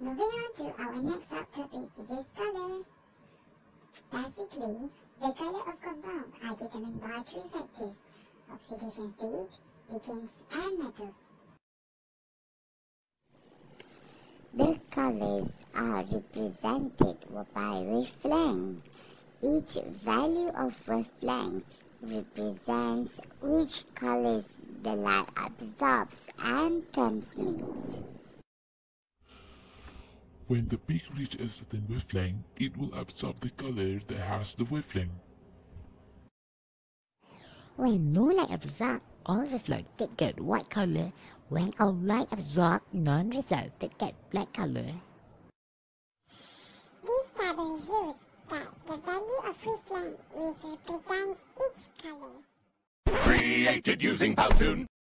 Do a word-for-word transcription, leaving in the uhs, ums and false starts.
Moving on to our next subtopic, which is color. Basically, the color of compound are determined by three factors: oxidation state, beakings, and metals. The colors are represented by wavelengths. Each value of wavelength represents which colors the light absorbs and transmits. When the peak reaches a certain wavelength, it will absorb the color that has the wavelength. When no light absorbed, all reflected get white color. When all light absorbed, none resulted get black color. This table shows that the value of wavelength which represents each color. Created using Powtoon.